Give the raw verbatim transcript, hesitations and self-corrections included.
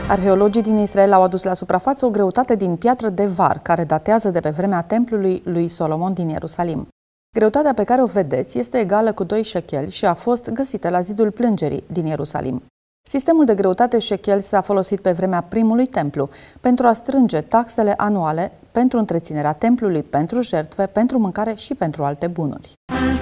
Arheologii din Israel au adus la suprafață o greutate din piatră de var, care datează de pe vremea templului lui Solomon din Ierusalim. Greutatea pe care o vedeți este egală cu doi șecheli și a fost găsită la zidul plângerii din Ierusalim. Sistemul de greutate șechel s-a folosit pe vremea primului templu pentru a strânge taxele anuale pentru întreținerea templului, pentru jertfe, pentru mâncare și pentru alte bunuri.